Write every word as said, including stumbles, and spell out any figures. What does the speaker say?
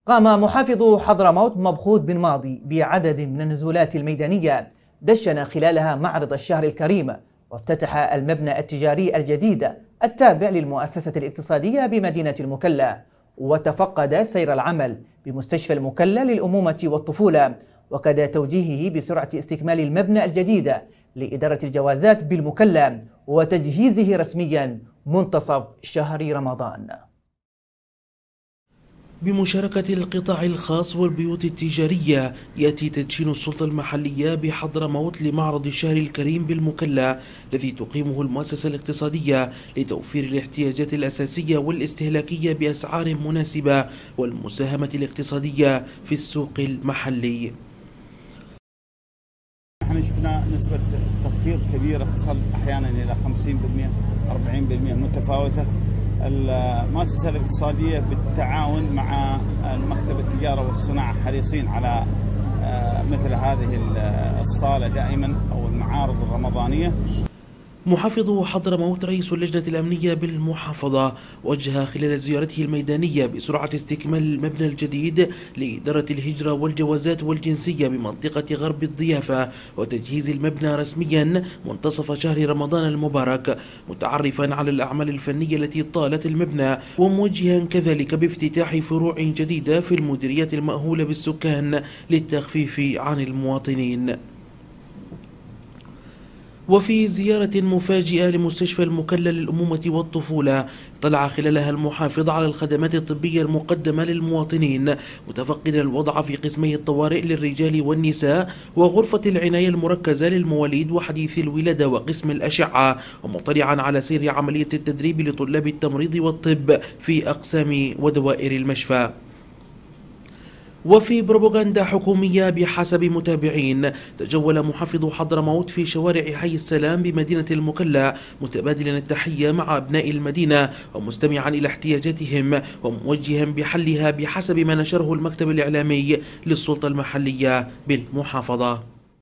قام محافظ حضرموت مبخوت بن ماضي بعدد من النزولات الميدانية دشن خلالها معرض الشهر الكريم، وافتتح المبنى التجاري الجديد التابع للمؤسسة الاقتصادية بمدينة المكلا، وتفقد سير العمل بمستشفى المكلا للأمومة والطفولة، وكذا توجيهه بسرعة استكمال المبنى الجديد لإدارة الجوازات بالمكلا وتجهيزه رسميا منتصف شهر رمضان. بمشاركة القطاع الخاص والبيوت التجارية، يأتي تدشين السلطة المحلية بحضرموت لمعرض الشهر الكريم بالمكلا الذي تقيمه المؤسسة الاقتصادية لتوفير الاحتياجات الأساسية والاستهلاكية بأسعار مناسبة والمساهمة الاقتصادية في السوق المحلي. احنا شفنا نسبة تخفيض كبيرة تصل أحيانا إلى خمسين بالمئة أربعين بالمئة متفاوتة. المؤسسة الاقتصادية بالتعاون مع المكتب التجارة والصناعة حريصين على مثل هذه الصالة دائما أو المعارض الرمضانية. محافظ حضرموت رئيس اللجنة الأمنية بالمحافظة وجه خلال زيارته الميدانية بسرعة استكمال المبنى الجديد لإدارة الهجرة والجوازات والجنسية بمنطقة غرب الضيافة وتجهيز المبنى رسميا منتصف شهر رمضان المبارك، متعرفا على الأعمال الفنية التي طالت المبنى، وموجها كذلك بافتتاح فروع جديدة في المديريات المأهولة بالسكان للتخفيف عن المواطنين. وفي زيارة مفاجئة لمستشفى المكلا للأمومة والطفولة، اطلع خلالها المحافظ على الخدمات الطبية المقدمة للمواطنين، متفقدا الوضع في قسمي الطوارئ للرجال والنساء وغرفة العناية المركزة للمواليد وحديث الولادة وقسم الأشعة، ومطلعا على سير عملية التدريب لطلاب التمريض والطب في أقسام ودوائر المشفى. وفي بروباغندا حكومية بحسب متابعين، تجول محافظ حضرموت في شوارع حي السلام بمدينة المكلا متبادلا التحية مع أبناء المدينة ومستمعا إلى احتياجاتهم وموجها بحلها بحسب ما نشره المكتب الإعلامي للسلطة المحلية بالمحافظة.